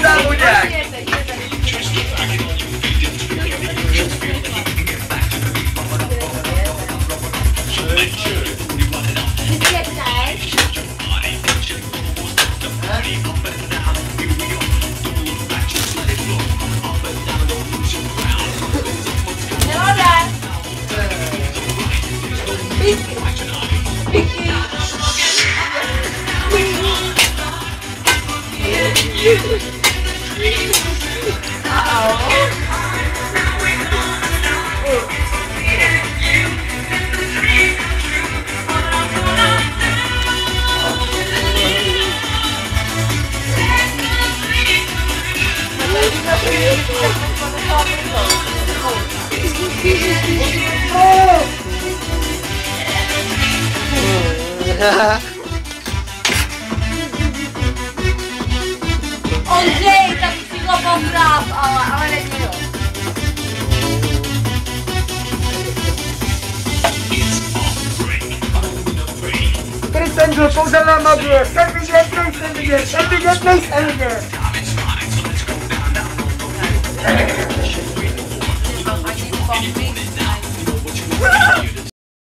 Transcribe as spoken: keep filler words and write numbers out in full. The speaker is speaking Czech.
Závodák! Ondřej, tak si ho poprav, ale, ale není ho. Který jsem byl pouze na mobile, jsem vidět, nejsem vidět, jsem vidět, nejsem vidět.